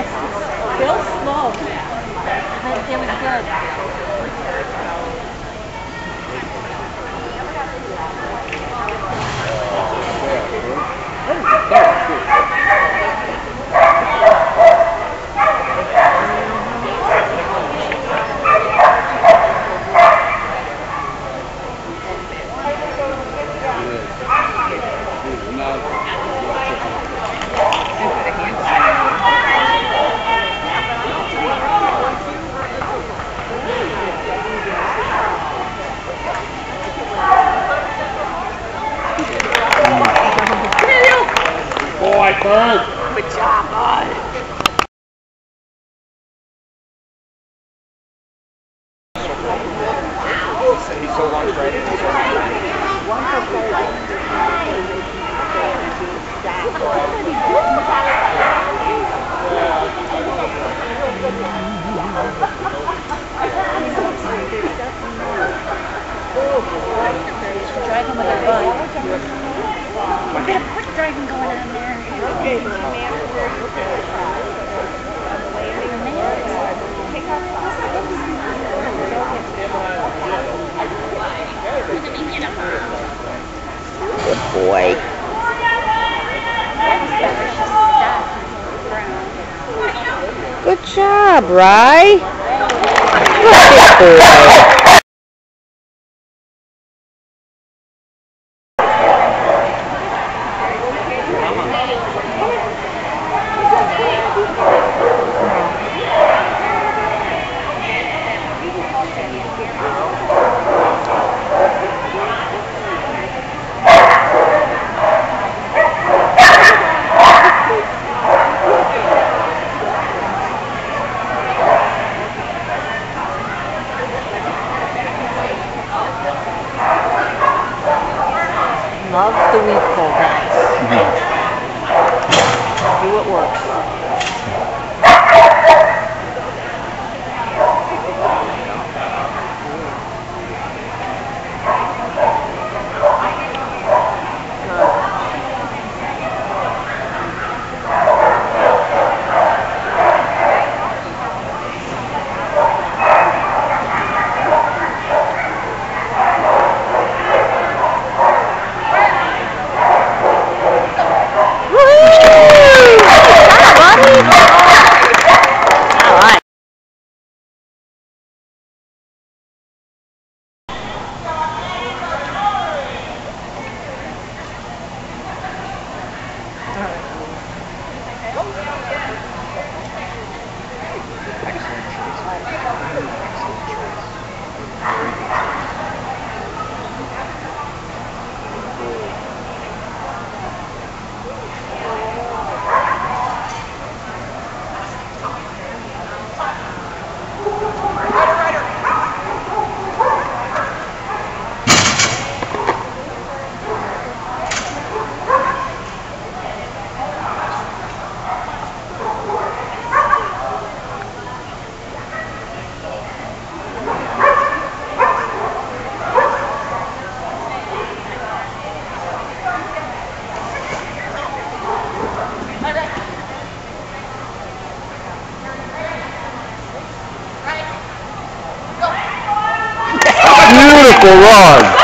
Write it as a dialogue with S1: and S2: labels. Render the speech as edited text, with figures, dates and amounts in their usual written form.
S1: Real slow. But it was good.
S2: Boy, Fergus.
S1: Good job, bud.
S2: He's so long straight.
S1: Drag him with a butt. We got a quick dragon going on there.
S3: Good boy. Good job, Ryder. Good boy. Love the weed pull dance. Do what works.
S2: Beautiful run.